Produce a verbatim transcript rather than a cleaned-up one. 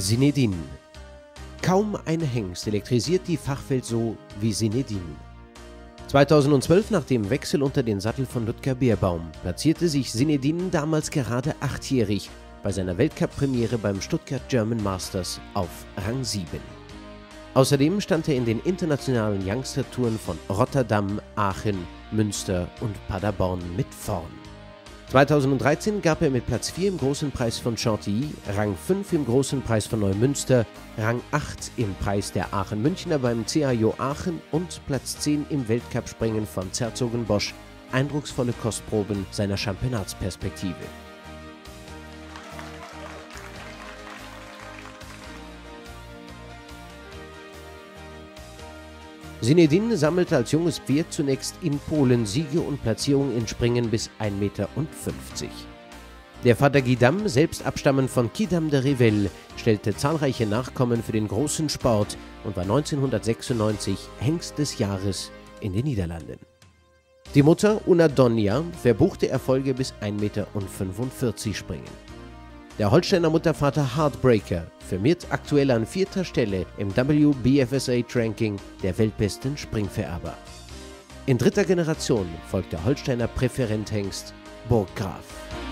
Zinedine. Kaum ein Hengst elektrisiert die Fachwelt so wie Zinedine. zweitausendzwölf, nach dem Wechsel unter den Sattel von Ludger Beerbaum, platzierte sich Zinedine damals gerade achtjährig bei seiner Weltcup-Premiere beim Stuttgart German Masters auf Rang sieben. Außerdem stand er in den internationalen Youngster-Touren von Rotterdam, Aachen, Münster und Paderborn mit vorn. zweitausenddreizehn gab er mit Platz vier im Großen Preis von Chantilly, Rang fünf im Großen Preis von Neumünster, Rang acht im Preis der Aachen-Münchner beim C A J Aachen und Platz zehn im Weltcup-Springen von Zerzogenbosch eindrucksvolle Kostproben seiner Championatsperspektive. Zinedine sammelte als junges Pferd zunächst in Polen Siege und Platzierungen in Springen bis ein Meter fünfzig. Der Vater Guidam, selbst abstammend von Quidam de Revel, stellte zahlreiche Nachkommen für den großen Sport und war neunzehnhundertsechsundneunzig Hengst des Jahres in den Niederlanden. Die Mutter Una Donja verbuchte Erfolge bis ein Meter fünfundvierzig Springen. Der Holsteiner Muttervater Heartbreaker firmiert aktuell an vierter Stelle im W B F S acht-Ranking der weltbesten Springvererber. In dritter Generation folgt der Holsteiner Präferenthengst Burggraf.